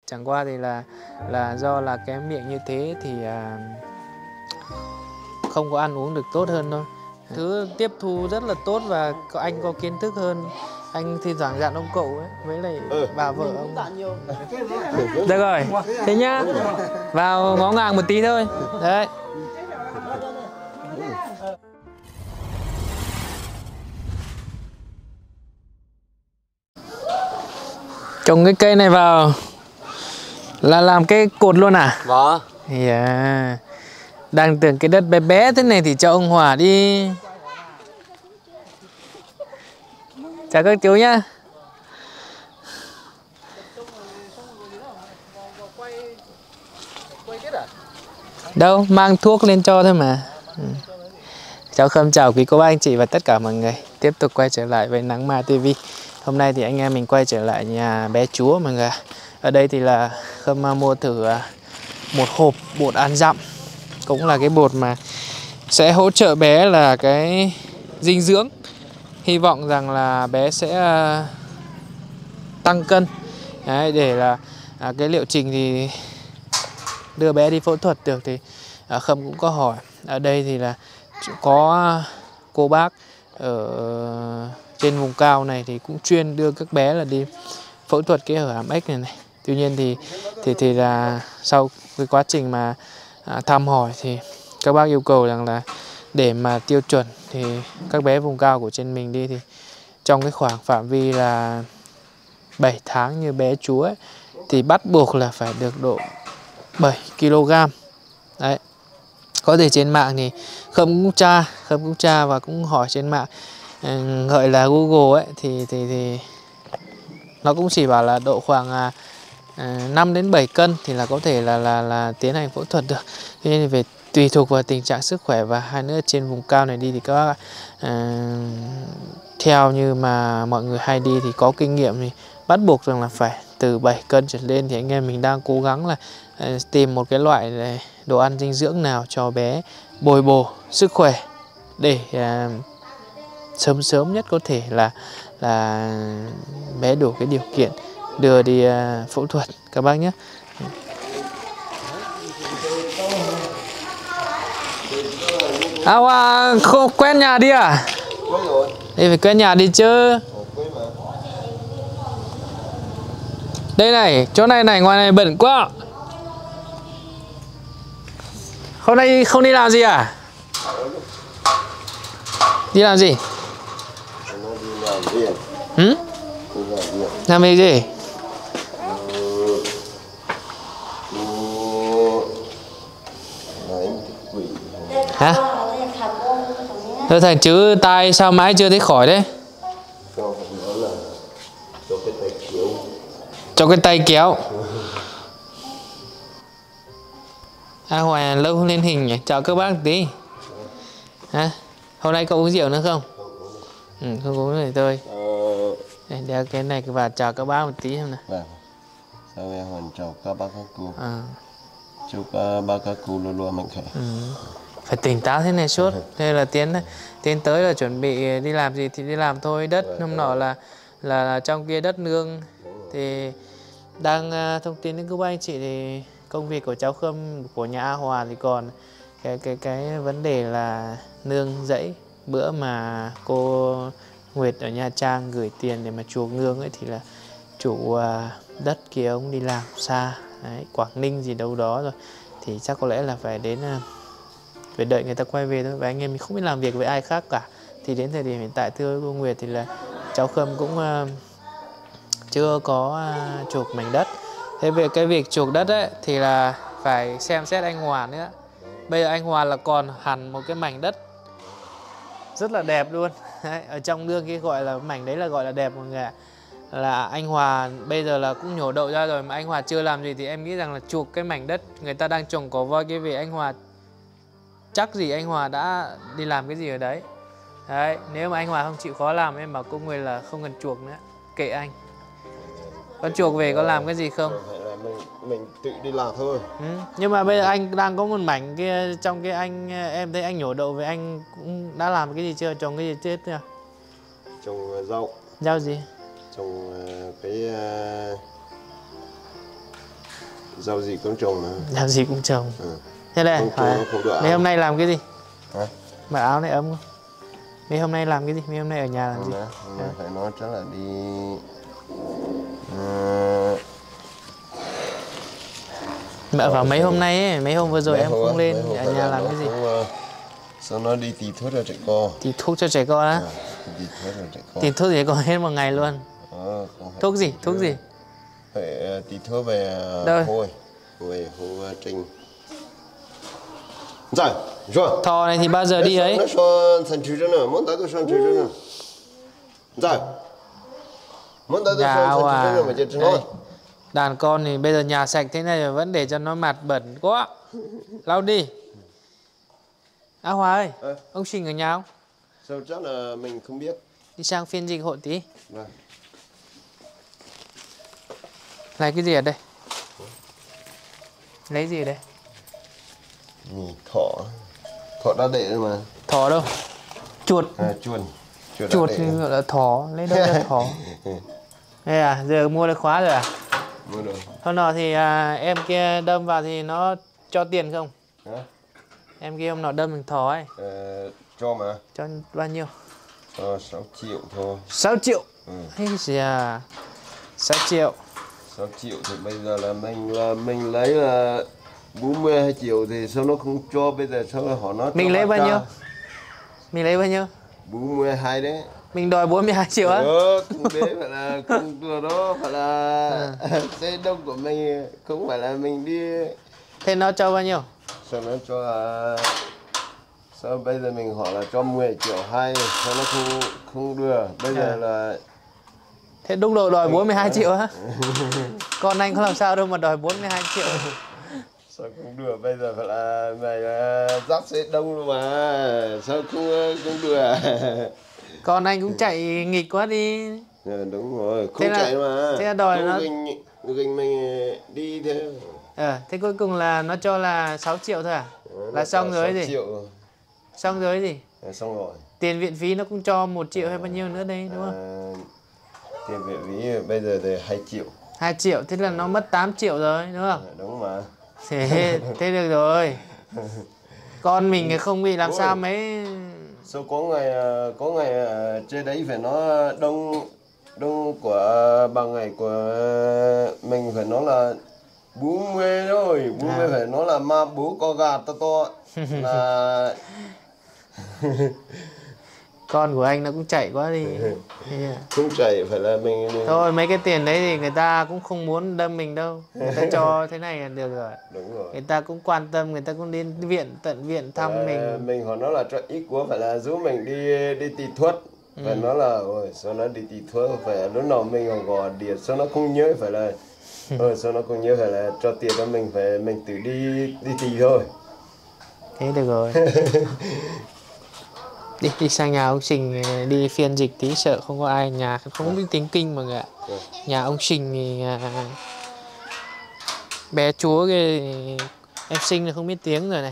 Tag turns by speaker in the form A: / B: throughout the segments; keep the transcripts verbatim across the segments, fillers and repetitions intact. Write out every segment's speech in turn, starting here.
A: Chẳng qua thì là là do là cái miệng như thế thì à, không có ăn uống được tốt hơn thôi. Thứ tiếp thu rất là tốt và có anh có kiến thức hơn. Anh thi thoảng dặn ông cậu ấy với lại ừ. bà vợ ông. Được rồi, thế nhá. Vào ngó ngàng một tí thôi. Đấy. Trồng cái cây này vào là làm cái cột luôn à?
B: Vâng.
A: Yeah. Đang tưởng cái đất bé bé thế này thì cho ông Hòa đi. Chào các chú nhá. Đâu, mang thuốc lên cho thôi mà. Ừ. Cháu Khâm chào quý cô bác anh chị và tất cả mọi người. Tiếp tục quay trở lại với Nắng Ma ti vi. Hôm nay thì anh em mình quay trở lại nhà bé Chúa mọi người. Ở đây thì là Khâm mua thử một hộp bột ăn dặm. Cũng là cái bột mà sẽ hỗ trợ bé là cái dinh dưỡng. Hy vọng rằng là bé sẽ tăng cân. Đấy, để là à, cái liệu trình thì đưa bé đi phẫu thuật được thì à, Khâm cũng có hỏi. Ở đây thì là có cô bác ở trên vùng cao này thì cũng chuyên đưa các bé là đi phẫu thuật cái hở hàm ếch này này. Tuy nhiên thì thì thì là sau cái quá trình mà à, thăm hỏi thì các bác yêu cầu rằng là để mà tiêu chuẩn thì các bé vùng cao của trên mình đi thì trong cái khoảng phạm vi là bảy tháng như bé Chúa ấy, thì bắt buộc là phải được độ bảy ki lô gam. Đấy. Có thể trên mạng thì Khâm cũng tra, Khâm cũng tra và cũng hỏi trên mạng, gọi là Google ấy thì thì thì nó cũng chỉ bảo là độ khoảng à, năm đến bảy cân thì là có thể là là là tiến hành phẫu thuật được. Tuy nhiên về tùy thuộc vào tình trạng sức khỏe và hai nữa trên vùng cao này đi thì các bác à, theo như mà mọi người hay đi thì có kinh nghiệm thì bắt buộc rằng là phải từ bảy cân trở lên. Thì anh em mình đang cố gắng là à, tìm một cái loại đồ ăn dinh dưỡng nào cho bé bồi bổ sức khỏe để à, sớm sớm nhất có thể là là bé đủ cái điều kiện đưa đi à, phẫu thuật các bác nhé. À, à không quen nhà đi à? Đi phải quen nhà đi chứ. Đây này, chỗ này này, ngoài này bẩn quá. Hôm nay không đi làm gì à? Đi làm gì? Ừ? Làm việc gì? Hả? Thôi thằng chứ tai sao mãi chưa thấy khỏi đấy? Cho cái tay kéo. À Hòa lâu không lên hình nhỉ? Chào các bác một tí. Hả? Hôm nay cậu uống rượu nữa không? Ừ, không uống này thôi. Đây, đeo cái này và chào các bác một tí không nào.
C: Vâng. Sau em hoàn chào các bác các cô.
A: À.
C: Chúc các bác các cô luôn luôn mạnh khỏe.
A: Ừ. Phải tỉnh táo thế này suốt. Thế là tiến tiến tới là chuẩn bị đi làm gì thì đi làm thôi. Đất hôm nọ là, là là trong kia đất nương thì đang uh, thông tin đến các anh chị thì công việc của cháu Khâm của nhà A Hòa thì còn cái cái cái vấn đề là nương rẫy. Bữa mà cô Nguyệt ở Nha Trang gửi tiền để mà chuộc nương ấy thì là chủ uh, đất kia ông đi làm xa đấy, Quảng Ninh gì đâu đó rồi thì chắc có lẽ là phải đến uh, phải đợi người ta quay về thôi. Và anh em mình không biết làm việc với ai khác cả. Thì đến thời điểm hiện tại thưa cô Nguyệt thì là cháu Khâm cũng uh, chưa có uh, chuộc mảnh đất. Thế về cái việc chuộc đất ấy thì là phải xem xét anh Hòa nữa. Bây giờ anh Hòa là còn hẳn một cái mảnh đất rất là đẹp luôn đấy, ở trong nương kia gọi là mảnh đấy là gọi là đẹp mọi người ạ. Là anh Hòa bây giờ là cũng nhổ đậu ra rồi mà anh Hòa chưa làm gì thì em nghĩ rằng là chuộc cái mảnh đất người ta đang trồng cỏ voi kia về anh Hòa chắc gì anh Hòa đã đi làm cái gì ở đấy. Đấy, nếu mà anh Hòa không chịu khó làm em bảo cô Nguyệt là không cần chuộc nữa, kệ anh. Con chuộc về có làm cái gì không?
C: Mình, mình tự đi làm thôi.
A: Ừ. Nhưng mà bây giờ anh đang có một mảnh kia trong cái anh em thấy anh nhổ đậu về anh cũng đã làm cái gì chưa? Trồng cái gì chết chưa?
C: Trồng rau.
A: Rau gì?
C: Trồng cái Giàu gì cũng trồng mà.
A: Làm gì cũng trồng.
C: Ừ.
A: Thế đây,
C: Không
A: hỏi,
C: trồng nó không được áo.
A: mấy hôm nay làm cái gì?
C: Hả?
A: Mặc áo này ấm không? Mấy hôm nay làm cái gì? Mấy hôm nay ở nhà làm
C: Hôm
A: gì?
C: nay, hôm nay phải nói chắc là đi uh,
A: Mẹ vào mấy hôm nay ấy, mấy hôm vừa rồi em không lên ở nhà làm cái gì?
C: Cũng, uh, sao nó đi tì thuốc cho trẻ con.
A: Thì thuốc cho trẻ con á?
C: À, tì thuốc cho trẻ con.
A: Thì thuốc gì còn hết một ngày luôn.
C: Ờ,
A: Thuốc gì? Thuốc gì?
C: Phải uh, tì thuốc về
A: Đâu?
C: Hôi, về Hồ uh, Trinh. Rồi, rồi.
A: Thò này thì bao giờ đi ấy?
C: Nó cho thành trừ nữa, muốn tới tôi sang trừ nữa. Rồi. Muốn tới tôi sang trừ nữa mà chết nó.
A: Đàn con thì bây giờ nhà sạch thế này rồi vẫn để cho nó mặt bẩn quá. Lau đi. À Hòa ơi, à, ông Trình ở nhà không?
C: Sao chắc là mình không biết.
A: Đi sang phiên dịch hộ tí.
C: Vâng.
A: Lấy cái gì ở đây? Lấy gì ở đây?
C: Ừ, thỏ. Thỏ đã để rồi mà.
A: Thỏ đâu? Chuột.
C: À, chuột.
A: Chuột, chuột thì gọi là thỏ, lấy đâu ra thỏ? Đây à, giờ mua được khóa rồi à?
C: Mua được.
A: Hôm nọ thì à, em kia đâm vào thì nó cho tiền không?
C: Hả?
A: Em kia hôm nọ đâm mình thỏ ấy.
C: Ờ, cho mà.
A: Cho bao nhiêu?
C: Cho sáu triệu thôi.
A: sáu triệu?
C: Ừ.
A: Hay gì à? sáu triệu.
C: sáu triệu thì bây giờ là mình là mình lấy là bốn mươi hai triệu thì sao nó không cho, bây giờ sao họ nó
A: mình lấy bao nhiêu? Mình lấy bao nhiêu?
C: bốn mươi hai đấy.
A: Mình đòi bốn mươi hai triệu á?
C: Ờ, không đấy phải là không vừa đó phải là à. Xe đông của mình không phải là mình đi.
A: Thế nó cho bao nhiêu?
C: Sao nó cho là sao bây giờ mình hỏi là cho mười triệu hai sao nó không không đưa bây giờ à. Là
A: thế đúng rồi đòi bốn mươi hai triệu á? Con anh có làm sao đâu mà đòi bốn mươi hai triệu.
C: Sao không đưa bây giờ phải là mày dắt xe đông luôn mà sao không không đưa.
A: Con anh cũng chạy nghịch quá đi.
C: À, đúng rồi không thế chạy là, mà
A: thế là đòi nó
C: gình, gình mình đi thế.
A: Ờ, thế cuối cùng là nó cho là sáu triệu thôi à? Đó, là xong rồi gì?
C: Triệu.
A: Xong rồi gì?
C: À, xong rồi.
A: Tiền viện phí nó cũng cho một triệu à, hay bao nhiêu nữa đây đúng không?
C: À, tiền viện phí bây giờ thì hai triệu.
A: hai triệu, thế là nó mất tám triệu rồi đúng không?
C: À, đúng mà.
A: Thế, thế được rồi. Con mình không bị làm Ôi. sao mấy.
C: Sao có ngày có ngày trên đấy phải nó đông đông của bằng ngày của mình phải nói là bốn mươi thôi, bốn mươi à. Phải nói là ma bố con gà to to là
A: con của anh nó cũng chạy quá đi.
C: Không chạy phải là mình
A: thôi mấy cái tiền đấy thì người ta cũng không muốn đâm mình đâu, người ta cho thế này là được rồi.
C: Đúng rồi.
A: Người ta cũng quan tâm, người ta cũng đến viện tận viện thăm à, mình.
C: Mình họ nói là cho ít quá phải là giúp mình đi đi tì thuốc. Ừ. Phải nói là ôi sao nó đi tì thuốc phải lúc nào mình còn gọi điện sao nó không nhớ phải là ôi sao nó không nhớ phải là cho tiền cho mình phải mình tự đi đi tì thôi.
A: Thế được rồi. Đi, đi sang nhà ông Trình đi phiên dịch tí sợ không có ai nhà không biết tiếng kinh mọi người ạ. Nhà ông Trình thì bé chúa cái em sinh là không biết tiếng rồi này.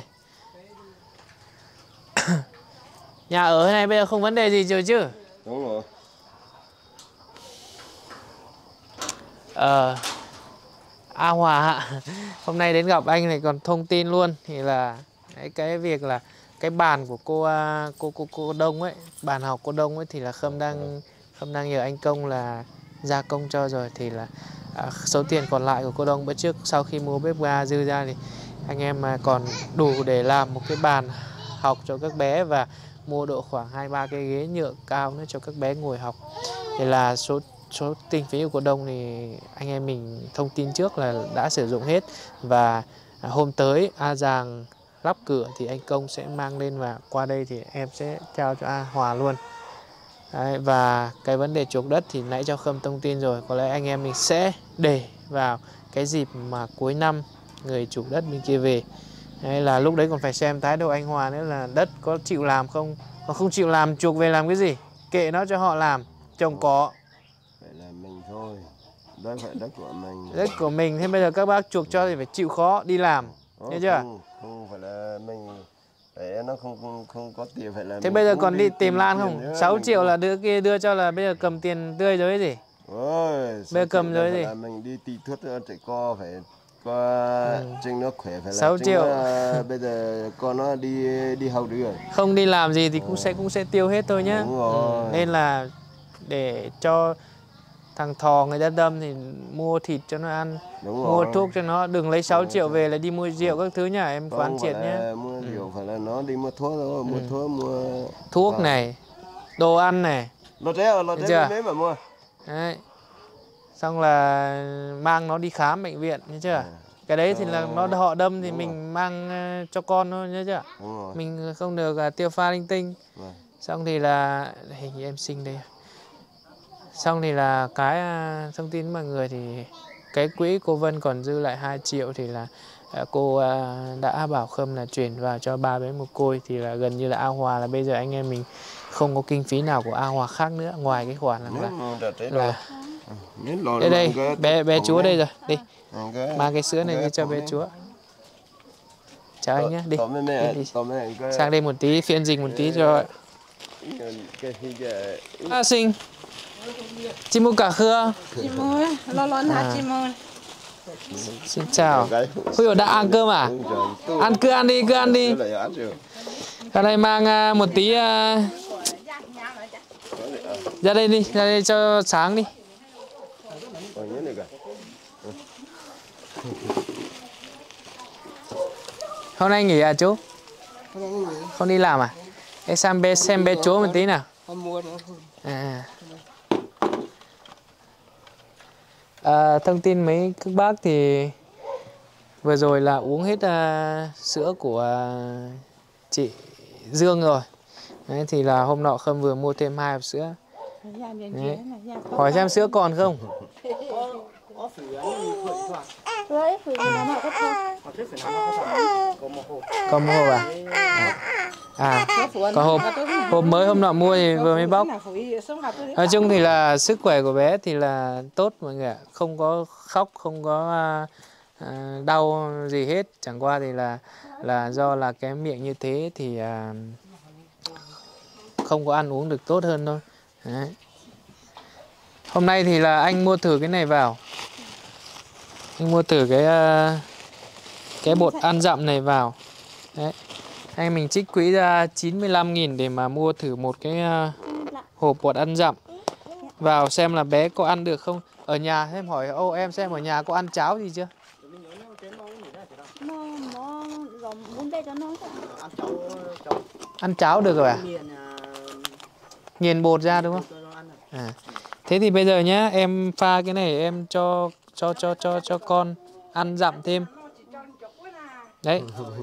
A: Nhà ở này bây giờ không vấn đề gì rồi chứ?
C: Đúng rồi.
A: Ờ A Hòa hôm nay đến gặp anh này còn thông tin luôn thì là cái, cái việc là cái bàn của cô cô cô cô Đông ấy, bàn học cô Đông ấy thì là Khâm đang Khâm đang nhờ anh Công là gia công cho rồi thì là à, số tiền còn lại của cô Đông bữa trước sau khi mua bếp ga dư ra thì anh em mà còn đủ để làm một cái bàn học cho các bé và mua độ khoảng hai ba cái ghế nhựa cao nữa cho các bé ngồi học. Thì là số số kinh phí của cô Đông thì anh em mình thông tin trước là đã sử dụng hết và à, hôm tới A Giàng lắp cửa thì anh Công sẽ mang lên và qua đây thì em sẽ trao cho A Hòa luôn. Đấy, và cái vấn đề chuộc đất thì nãy cho Khâm thông tin rồi, có lẽ anh em mình sẽ để vào cái dịp mà cuối năm người chủ đất bên kia về. Đấy, là lúc đấy còn phải xem thái độ anh Hòa nữa là đất có chịu làm không, còn không chịu làm chuộc về làm cái gì, kệ nó cho họ làm trồng cỏ.
C: Phải là mình thôi, đất phải đất của mình.
A: Đất của mình, thế bây giờ các bác chuộc cho thì phải chịu khó đi làm,
C: Ồ,
A: nghe chưa?
C: Không, không phải là mình phải nó không không không có tiền phải là.
A: Thế bây giờ còn đi tìm Lan không? sáu triệu là đưa kia đưa cho là bây giờ cầm tiền tươi rồi gì?
C: Ôi,
A: bây giờ cầm rồi gì?
C: Là mình đi tì thuốc cho trẻ con phải Có Trinh nó khỏe phải là
A: sáu triệu.
C: Trinh, bây giờ con nó đi đi học được rồi.
A: Không đi làm gì thì cũng sẽ cũng sẽ tiêu hết thôi nhá.
C: Đúng rồi.
A: Ừ, nên là để cho thằng thò người ta đâm thì mua thịt cho nó ăn,
C: Đúng
A: mua
C: rồi.
A: thuốc cho nó, đừng lấy sáu triệu về là đi mua rượu các thứ nhá, em quán
C: Không
A: triệt
C: phải
A: nhá.
C: là mua rượu, phải là nó đi mua thuốc thôi, mua thuốc mua
A: Thuốc này, đồ ăn này,
C: lột đeo lột
A: Thấy
C: đeo
A: chưa?
C: mấy mà mua.
A: đấy. Xong là mang nó đi khám bệnh viện, nhớ chưa? Cái đấy thì là nó họ đâm thì
C: Đúng
A: mình mang ờ, cho con thôi, nhớ chưa?
C: Đúng rồi.
A: Mình không được uh, tiêu pha linh tinh.
C: Vâng.
A: Xong thì là hình như em sinh đây. Xong thì là cái uh, thông tin với mọi người thì cái quỹ cô Vân còn dư lại hai triệu thì là uh, cô uh, đã bảo Khâm là chuyển vào cho ba bé mồ côi, thì là gần như là A Hòa là bây giờ anh em mình không có kinh phí nào của A Hòa khác nữa ngoài cái khoản là là, là đây đây bé bé chúa đây rồi, đi mang cái sữa này đi cho bé chúa. Chào anh nhé, đi, đi, đi. Sang đây một tí, phiên dịch một tí cho à, sinh chim mua cả khưa.
B: Chim ơi, lo lo hả chim ơi.
A: Xin chào. Ôi đã ăn cơm à? Ăn cứ ăn đi, cứ ăn đi. Cái này mang uh, một tí uh... ra đây đi, ra đây cho sáng đi. Hôm nay nghỉ à chú? Không đi làm à? Ê, sang bé xem bé chúa một tí nào. À. À, thông tin mấy các bác thì vừa rồi là uống hết uh, sữa của uh, chị Dương rồi. Đấy, thì là hôm nọ Khâm vừa mua thêm hai hộp sữa. Đấy. Hỏi xem sữa còn không? Còn một hộp à? À, có hộp hộp mới hôm nọ mua thì vừa mới bóc. Nói chung thì là sức khỏe của bé thì là tốt mọi người ạ, không có khóc, không có uh, đau gì hết, chẳng qua thì là là do là cái miệng như thế thì uh, không có ăn uống được tốt hơn thôi. Đấy. Hôm nay thì là anh mua thử cái này vào, anh mua thử cái uh, cái bột ăn dặm này vào. Đấy. Anh mình trích quỹ ra chín mươi lăm nghìn để mà mua thử một cái uh, hộp bột ăn dặm vào xem là bé có ăn được không. Ở nhà em hỏi ô em xem ở nhà có ăn cháo gì chưa? Ăn cháo được rồi à? Nghiền bột ra đúng không? À. Thế thì bây giờ nhá, em pha cái này em cho cho cho cho cho con ăn dặm thêm. Đấy.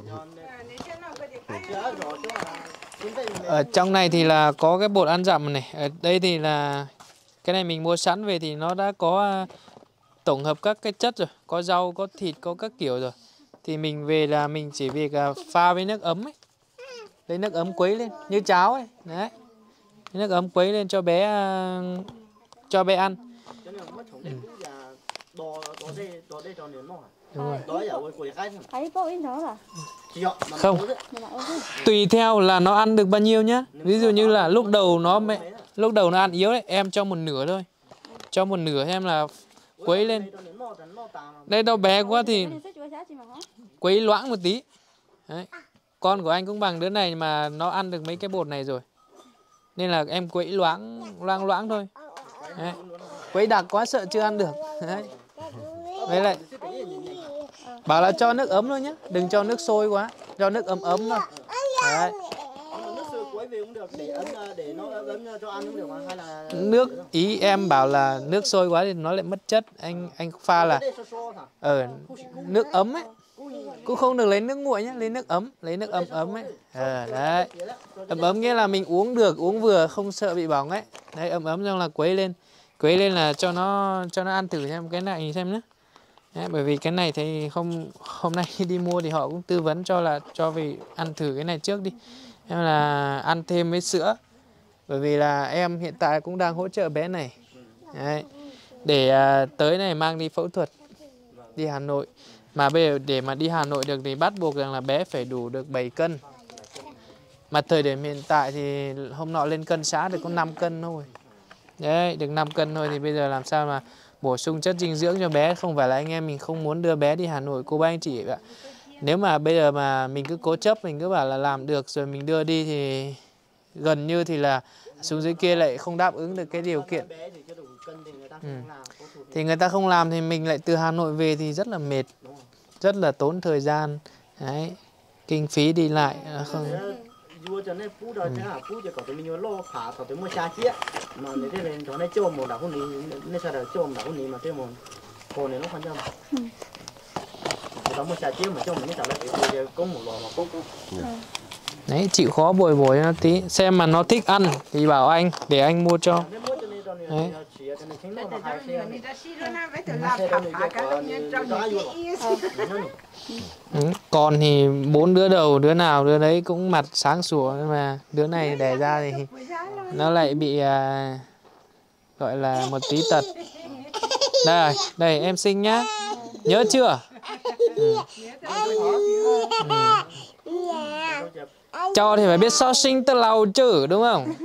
A: Ở trong này thì là có cái bột ăn dặm này. Ở đây thì là cái này mình mua sẵn về thì nó đã có tổng hợp các cái chất rồi, có rau, có thịt, có các kiểu rồi. Thì mình về là mình chỉ việc pha với nước ấm ấy. Lấy nước ấm quấy lên như cháo ấy. Đấy. Nước ấm quấy lên cho bé cho bé ăn. Ừ. Đúng rồi. Không. Tùy theo là nó ăn được bao nhiêu nhá. Ví dụ như là lúc đầu nó mẹ lúc đầu nó ăn yếu đấy, em cho một nửa thôi. Cho một nửa em là quấy lên. Đây đâu bé quá thì quấy loãng một tí. Đấy. Con của anh cũng bằng đứa này mà nó ăn được mấy cái bột này rồi. Nên là em quấy loãng loãng loãng thôi. Đấy. Quấy đặc quá sợ chưa ăn được. Đấy. Với lại bảo là cho nước ấm thôi nhé, đừng cho nước sôi quá, cho nước ấm ấm thôi. Đấy. Nước ý em bảo là nước sôi quá thì nó lại mất chất, anh anh pha là ở ờ, nước ấm ấy, cũng không được lấy nước nguội nhé, lấy nước ấm, lấy nước ấm ấm ấy. Ờ, đấy. Ấm ấm nghĩa là mình uống được, uống vừa không sợ bị bỏng ấy. Đấy, ấm ấm xong là quấy lên, quấy lên là cho nó cho nó ăn thử xem cái này xem nhé. Đấy, bởi vì cái này thì không hôm nay đi mua thì họ cũng tư vấn cho là cho về ăn thử cái này trước đi, em là ăn thêm với sữa, bởi vì là em hiện tại cũng đang hỗ trợ bé này. Đấy, để à, tới này mang đi phẫu thuật đi Hà Nội, mà bây giờ để mà đi Hà Nội được thì bắt buộc rằng là bé phải đủ được bảy cân, mà thời điểm hiện tại thì hôm nọ lên cân xã được có năm cân thôi. Đấy, được năm cân thôi thì bây giờ làm sao mà bổ sung chất dinh dưỡng cho bé, không phải là anh em mình không muốn đưa bé đi Hà Nội. Cô bác anh chị ạ, nếu mà bây giờ mà mình cứ cố chấp, mình cứ bảo là làm được rồi mình đưa đi thì gần như thì là xuống dưới kia lại không đáp ứng được cái điều kiện. Ừ. Thì người ta không làm thì mình lại từ Hà Nội về thì rất là mệt, rất là tốn thời gian. Đấy, kinh phí đi lại không.
D: Vua cho nên phú đó chứ hả, phú cho có thể mình lo phá có thể mua xa chia mà nếu thế nên cho nên chôm một đảo con này nên sao được chôm đảo con này mà thêm một con này nó quan trọng. Đó mua xa chia mà chôm mình trả lại thì có một lò mà có có.
A: Đấy, chịu khó bồi bồi nó tí, xem mà nó thích ăn thì bảo anh để anh mua cho. Đấy. Ừ, còn thì bốn đứa đầu, đứa nào đứa đấy cũng mặt sáng sủa, nhưng mà đứa này đẻ ra thì nó lại bị à, gọi là một tí tật. Đây, đây em sinh nhá, nhớ chưa? Ừ. Ừ. Cho thì phải biết so sinh từ lâu chứ, đúng không?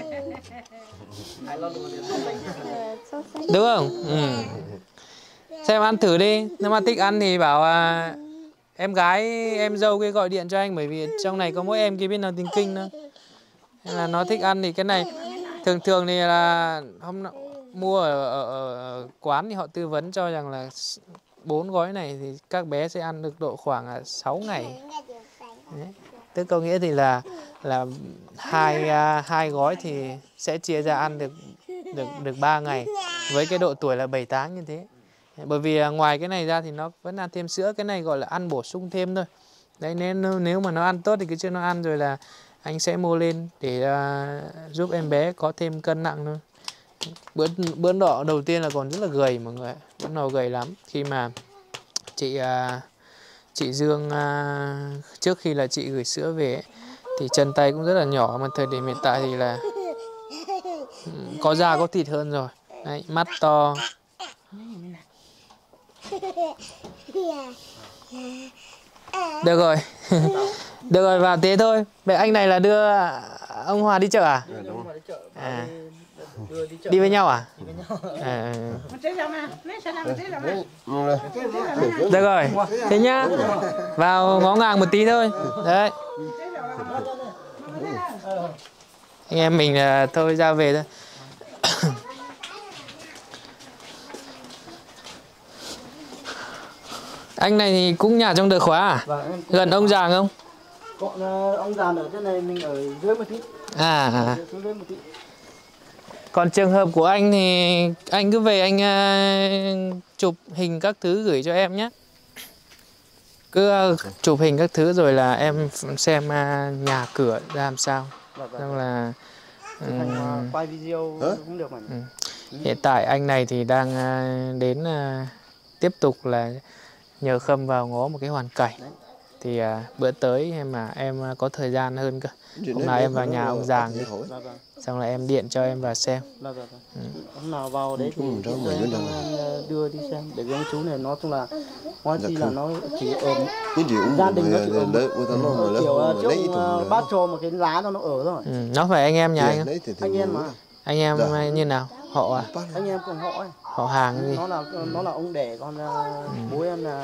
A: Đúng không? Ừ. Xem ăn thử đi, nếu mà thích ăn thì bảo à, em gái em dâu kia gọi điện cho anh, bởi vì trong này có mỗi em kia biết nói tiếng Kinh nữa. Nên là nó thích ăn thì cái này thường thường thì là hôm mua ở, ở, ở quán thì họ tư vấn cho rằng là bốn gói này thì các bé sẽ ăn được độ khoảng sáu ngày. Đấy. Tức có nghĩa thì là là hai hai gói thì sẽ chia ra ăn được được được ba ngày với cái độ tuổi là bảy tháng như thế. Bởi vì ngoài cái này ra thì nó vẫn ăn thêm sữa, cái này gọi là ăn bổ sung thêm thôi. Đấy, nên nếu mà nó ăn tốt thì cứ cho nó ăn rồi là anh sẽ mua lên để uh, giúp em bé có thêm cân nặng thôi. Bữa bữa nọ đầu tiên là còn rất là gầy mọi người, bữa nọ gầy lắm. Khi mà chị uh, chị Dương uh, trước khi là chị gửi sữa về ấy, thì chân tay cũng rất là nhỏ, mà thời điểm hiện tại thì là có da có thịt hơn rồi. Đấy, mắt to. Được rồi. Được rồi, vào thế thôi. Vậy anh này là đưa ông Hòa đi chợ à? À. Đi với nhau à? À. Được rồi, thế nhá. Vào ngó ngàng một tí thôi. Đấy. Anh em mình là thôi ra về thôi. Anh này thì cũng nhà trong Đờ Khóa à? Vâng, gần ông Giàng không?
D: Còn ông Giàng ở trên này mình ở dưới một tí.
A: À, à.
D: Dưới một tí.
A: Còn trường hợp của anh thì anh cứ về anh uh, chụp hình các thứ gửi cho em nhé. Cứ uh, chụp hình các thứ rồi là em xem uh, nhà cửa ra làm sao. Xong là
D: um, quay video cũng được mà.
A: Ừ. Hiện tại anh này thì đang uh, đến uh, tiếp tục là nhờ Khâm vào ngó một cái hoàn cảnh. Đấy. Thì à, bữa tới em mà em có thời gian hơn cơ. Hôm nào em vào nhà ông Giàng đi. Xong là em điện cho em vào xem.
D: Ừ. Hôm nào vào đấy thì cho em đưa đi xem. Để cái ông chú này nó chung là nói chi là nó chỉ ở gia đình nó chỉ ở kiểu trước bát cho một cái lá nó nó ở thôi.
A: Ừ, nó phải anh em nhà anh không?
D: Anh em mà.
A: Anh em như nào? Họ à?
D: Anh em cùng họ ấy.
A: Họ hàng gì?
D: Nó là nó là ông đẻ con ừ. Bố em là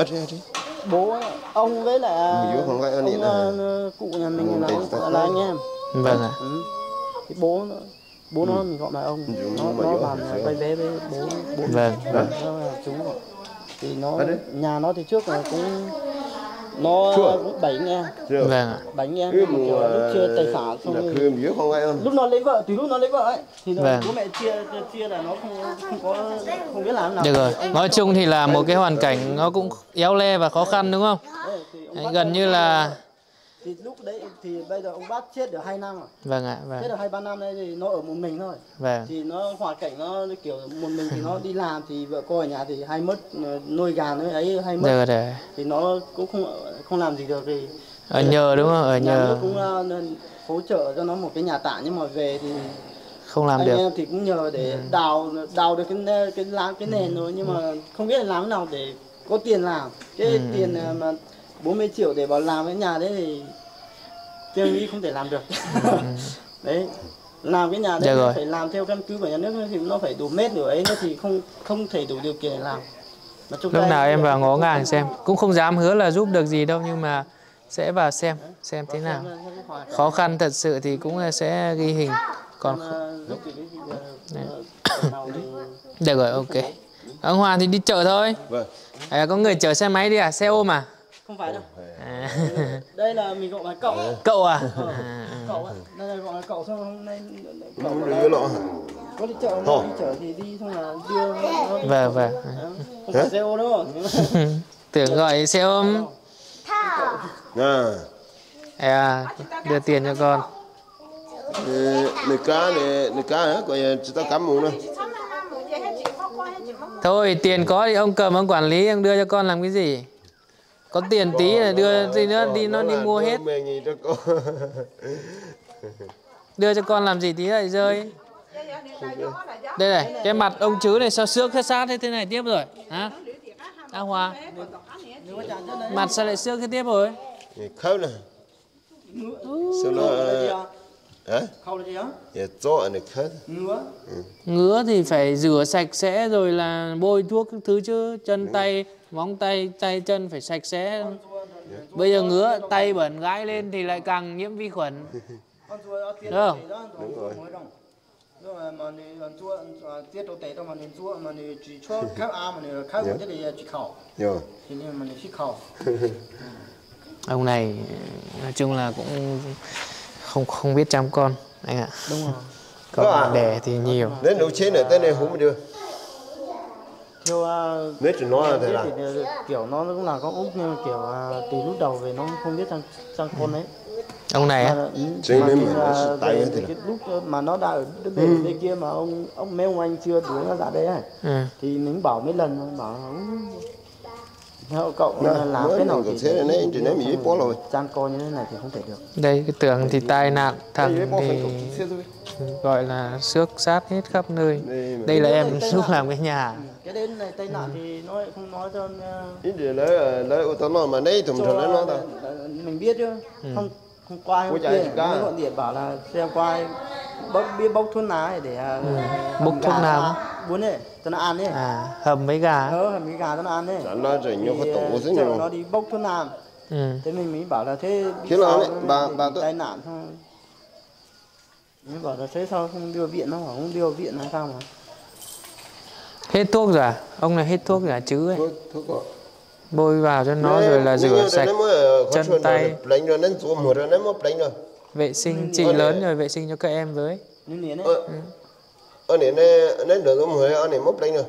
D: bố ông với lại ông uh, cụ nhà mình là, ông, là anh em.
A: Vâng ạ. À.
D: Ừ. Cái bố nó, bố nó mình gọi là ông, nó nó bàn bay vé với bố bố
A: vâng.
D: Vâng. Nó là chú rồi. Thì nó nhà nó thì trước là cũng nó cũng bảy anh em.
A: Vâng ạ.
D: Bảy anh em kiểu lúc chia tài sản xong rồi lúc nó lấy vợ, từ lúc nó lấy vợ ấy thì nó,
A: vâng.
D: bố mẹ chia chia là nó không không có không biết làm nào.
A: Được rồi. Nói chung thì là một cái hoàn cảnh nó cũng éo le và khó khăn đúng không? Đấy, gần như là
D: thì lúc đấy thì bây giờ ông bác chết được hai năm rồi.
A: Vâng ạ. Vâng.
D: Chết được hai ba năm đây thì nó ở một mình thôi.
A: Vâng.
D: Thì nó hoàn cảnh nó kiểu một mình thì nó đi làm thì vợ cô ở nhà thì hay mất nuôi gà nó ấy hay mất.
A: Được rồi.
D: Thì nó cũng không không làm gì được thì
A: ở nhờ đúng không? Ở nhờ
D: cũng uh, hỗ trợ cho nó một cái nhà tạm, nhưng mà về thì
A: không làm
D: anh
A: được.
D: Anh em thì cũng nhờ để ừ. đào đào được cái cái lá cái nền rồi, nhưng mà không biết là làm thế nào để có tiền làm. Cái ừ. tiền mà bốn mươi triệu để vào làm cái nhà đấy thì tôi nghĩ không thể làm được. Ừ. Đấy làm cái nhà đấy
A: Được
D: nó
A: rồi.
D: phải làm theo căn cứ của nhà nước thì nó phải đủ mét nữa ấy, nó thì không không thể đủ điều kiện để làm. Mà trong
A: Lúc
D: tay
A: nào em
D: thì
A: vào
D: không
A: ngó
D: có
A: ngang
D: không
A: xem, cũng không dám hứa là giúp được gì đâu, nhưng mà sẽ vào xem xem thế
D: có
A: nào.
D: xem xem cái hoàn cảnh.
A: Khó khăn thật sự thì cũng là sẽ ghi hình. Còn
D: Còn, ờ, giúp thì cái gì, ờ, ờ, nào thì
A: được rồi, ok. Ông Hòa thì đi chợ thôi.
C: Vâng.
A: À, có người chở xe máy đi à? Xe ôm à?
D: không phải đâu.
A: À.
D: Đây là mình gọi là cậu.
A: Cậu à?
D: Ờ,
A: À, à.
D: cậu ạ. Đây là gọi là cậu, xong hôm nay cậu
C: Không
D: gọi
C: được
D: là
C: lọ.
D: có đi chợ không?
C: Thôi.
D: Đi chợ thì đi xong là đưa nó đi
A: Vâng,
D: chợ.
A: vâng.
D: Đó. Không phải xe ô đâu.
A: Tưởng gọi xe ôm.
C: À.
A: À, đưa tiền cho con.
C: Người cá này, người cá hả? Coi chỉ tao cắm mũ nữa.
A: Thôi, tiền có thì ông cầm, ông quản lý, ông đưa cho con làm cái gì? Có tiền tí là đưa gì nữa, đi nó đi mua hết.
C: Mẹ gì cho con.
A: Đưa cho con làm gì tí lại rơi. Đây này, cái mặt ông chứ này sao xước hết sát thế này tiếp rồi. Hả? A Hòa, mặt sao lại xước thế tiếp rồi?
C: Khâu nè. Sao nó hả?
D: Khâu là gì á?
C: Dạ cho này khâu.
D: Ngứa.
A: Ngứa thì phải rửa sạch sẽ rồi là bôi thuốc các thứ chứ. Chân tay, móng tay, tay chân phải sạch sẽ. Bây giờ ngứa, tay bẩn gãi lên thì lại càng nhiễm vi khuẩn.
D: Con rùa nó tiết
A: Đúng không?
C: Đúng rồi.
D: Nhưng mà mà này con rùa tiết đầu tệ đâu mà này rùa mà này chỉ cho khâu a mà này khâu cái này chỉ khẩu.
C: Rồi.
D: Thì nên mà này chỉ khẩu.
A: Ông này nói chung là cũng không không biết chăm con anh ạ.
D: Đúng rồi.
A: Con đẻ thì nhiều.
C: Đến nấu chế này tên này không được.
D: Theo uh,
C: Nếu chỉ nói là thế là.
D: thì kiểu nó cũng là con út nhưng mà kiểu uh, từ lúc đầu về nó không biết sang sang con ấy.
A: Ông này á?
D: Mà, ừ,
C: Chính
D: mà
C: nên
D: thì
C: mà
D: là
C: nó tay
D: về
C: thế
D: từ
C: là.
D: cái lúc mà nó đã ở bên ừ. bên kia mà ông ông mấy ông anh chưa đuổi nó ra đây ấy.
A: Ừ.
D: Thì mình bảo mấy lần ông bảo theo cậu
C: Đó,
D: làm
C: mới
D: thế nào
C: mình
D: thì
C: còn thế này đấy, thì nếu mình biết bó rồi.
D: chăn con như thế này thì không thể được.
A: Đây cái tường thì tai nạn, thằng
C: Đây, bó phải
A: thì
C: cục xe thôi.
A: gọi là xước sát hết khắp nơi.
C: Đây mà.
A: Đây là em
D: Đây,
A: lúc
D: đây
A: làm cái nhà.
D: Cái đến này tai nạn thì nó lại không nói cho uh,
C: Ít để lấy lấy ô tô nó mà đây thùng thùng nó đâu.
D: mình biết chứ.
A: Ừ.
D: Không hôm qua hôm
C: Ôi
D: kia
C: trời, cá
D: mấy
C: à?
D: gọi điện bảo là xem qua bốc biết bốc thuốc lá để uh,
A: Ừ.
D: hầm
A: Bốc thuốc
D: gà
A: nào?
D: Bún ấy cho nó ăn ấy.
A: À, hầm với gà.
D: Ờ hầm cái gà cho nó ăn ấy.
C: Chẳng nó rồi nhiều cái
D: Thì,
C: tổ
D: uh,
C: thế này
D: chợ
C: rồi.
D: nó đi bốc thuốc nam.
A: Ừ.
D: Thế mình mới bảo là thế biết
C: Thế là
D: sao
C: đấy,
D: nó
C: bà-
D: bị
C: bà tự-
D: tai nạn thôi. Mới bảo là thế sao không đưa viện, nó bảo không đưa viện là sao mà.
A: Hết thuốc rồi à? Ông này hết thuốc rồi à chứ ấy.
C: Thôi thôi có.
A: Bôi vào cho nó rồi là rửa sạch chân tay,
C: đánh rồi nên xuống một rồi nên một đánh rồi.
A: vệ sinh chị lớn rồi vệ sinh cho các em với.
D: Nhưng nến ấy.
C: Ờ. Ở này nên nên được không hơi ở này mốc đánh rồi.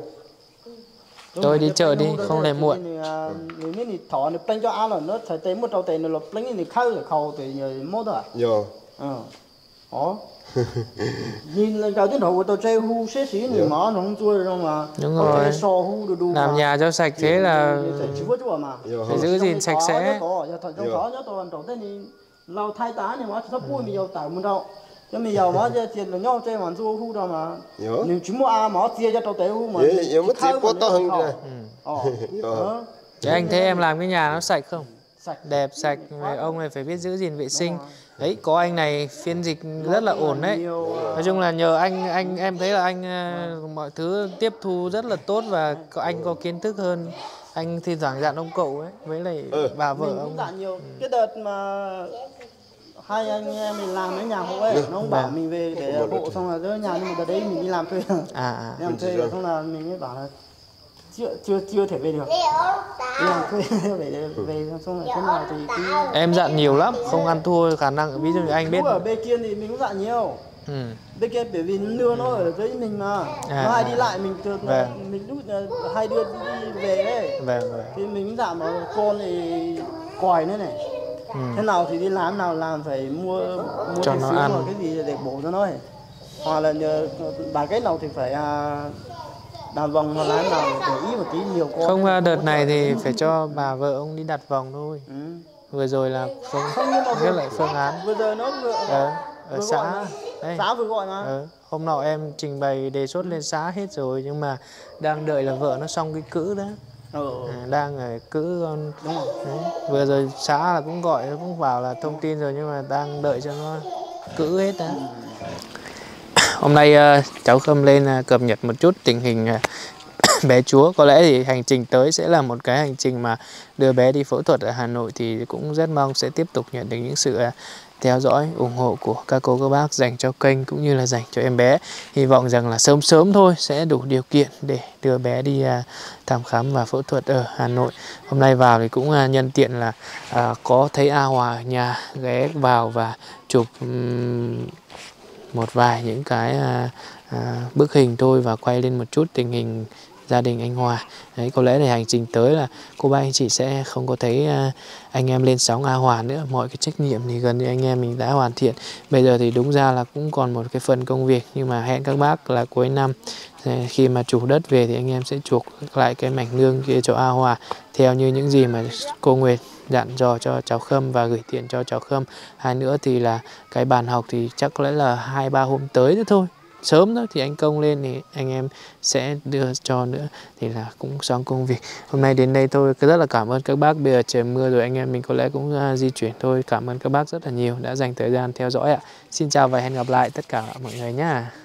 A: Tôi đi chợ đi, không để muộn.
D: Nếu như thỏ nó đánh cho ăn là nó phải tới một đầu tiền nó đánh thì khâu thì khâu thì nhờ mốt rồi.
C: Rồi.
D: Ờ. Đó. Nhìn là đầu tiên đầu của tàu chơi hu xế xí thì mà nó không chui đâu mà.
A: Đúng rồi.
D: So hu đồ đồ.
A: Làm nhà cho sạch thế là
D: phải chúa chúa mà.
A: phải giữ gìn sạch sẽ.
D: Trong đó nhớ tôi đầu tiên thì lau thay tá này mà sắp bui mình dầu tải một đâu. Cho mình dầu mà tiền là nhau chơi mà chua hu đâu mà.
C: Rồi.
D: Nếu chúng mua mà chia cho tàu tế hu mà.
C: Vậy vậy mất tiền quá to hơn kìa.
D: Ờ.
C: Rồi.
A: Thế anh thấy em làm cái nhà nó sạch không?
D: Sạch.
A: Đẹp sạch, mà ông này phải biết giữ gìn vệ sinh. Đấy, có anh này phiên dịch rất là ổn đấy. Nói chung là nhờ anh anh em thấy là anh uh, mọi thứ tiếp thu rất là tốt và có, anh có kiến thức hơn. Anh thi thoảng dặn ông cậu ấy với lại
C: Ừ.
A: bà vợ
D: Mình
A: ông.
D: cũng dặn nhiều. Cái đợt mà hai anh em mình làm cái nhà hộ ấy, nó cũng bảo mình về để hộ xong là đỡ nhà, nhưng mà đợt đấy mình đi làm thuê.
A: À, à.
D: Đi làm thuê rồi xong là mình mới bảo là chưa chưa chưa thể về được. Đi làm thuê về về xong rồi thế nào thì cứ
A: Em dặn nhiều lắm, không ăn thua khả năng. Ví dụ như anh biết.
D: lúc ở bên kia thì mình cũng dặn nhiều.
A: Ừ.
D: Bên kia bởi vì nưa nó ở dưới mình mà.
A: À,
D: Nó hay
A: à.
D: đi lại mình thường
A: Vâng.
D: mình lúc hai đứa đi về đấy.
A: Vâng, vâng.
D: Thì mình cũng dặn mà con thì còi nữa này.
A: Ừ.
D: Thế nào thì đi làm nào làm phải mua mua
A: Cho
D: cái
A: nó
D: xíu
A: ăn.
D: hoặc cái gì để bổ cho nó ấy. Hoặc là nhờ bà cái nào thì phải à, làm vòng hoặc là nào để ý một tí nhiều con.
A: Không, à, đợt này thì phải cho bà vợ ông đi đặt vòng thôi.
D: Ừ.
A: Vừa rồi là phương
D: Không, nhưng mà
A: viết
D: vừa,
A: lại phương án.
D: vừa giờ nó vừa
A: Ờ, ở
D: vừa gọi
A: xã.
D: mà.
A: Đây.
D: Xã vừa gọi mà.
A: Ờ, hôm nọ em trình bày đề xuất lên xã hết rồi, nhưng mà đang đợi là vợ nó xong cái cữ đó.
D: Ừ.
A: À, đang ở cữ con.
D: Đúng rồi.
A: Đấy. Vừa rồi xã là cũng gọi, nó cũng bảo là thông tin rồi, nhưng mà đang đợi cho nó cữ hết đó. hôm nay uh, cháu Khâm lên uh, cập nhật một chút tình hình uh, bé Chúa. Có lẽ thì hành trình tới sẽ là một cái hành trình mà đưa bé đi phẫu thuật ở Hà Nội, thì cũng rất mong sẽ tiếp tục nhận được những sự uh, theo dõi, ủng hộ của các cô các bác dành cho kênh cũng như là dành cho em bé. Hy vọng rằng là sớm sớm thôi sẽ đủ điều kiện để đưa bé đi uh, thăm khám và phẫu thuật ở Hà Nội. Hôm nay vào thì cũng uh, nhân tiện là uh, có thấy A Hòa ở nhà, ghé vào và chụp um, một vài những cái uh, uh, bức hình thôi và quay lên một chút tình hình gia đình anh Hòa. Đấy, có lẽ thì hành trình tới là cô bác anh chị sẽ không có thấy uh, anh em lên sóng A Hòa nữa. Mọi cái trách nhiệm thì gần như anh em mình đã hoàn thiện. Bây giờ thì đúng ra là cũng còn một cái phần công việc, nhưng mà hẹn các bác là cuối năm khi mà chủ đất về thì anh em sẽ chuộc lại cái mảnh nương kia cho A Hòa theo như những gì mà cô Nguyệt dặn dò cho cháu Khâm và gửi tiền cho cháu Khâm. Hai nữa thì là cái bàn học thì chắc có lẽ là hai ba hôm tới nữa thôi, sớm đó thì anh Công lên thì anh em sẽ đưa cho nữa, thì là cũng xong công việc. Hôm nay đến đây thôi, rất là cảm ơn các bác. Bây giờ trời mưa rồi anh em mình có lẽ cũng uh, di chuyển thôi. Cảm ơn các bác rất là nhiều đã dành thời gian theo dõi ạ. Xin chào và hẹn gặp lại tất cả mọi người nhé.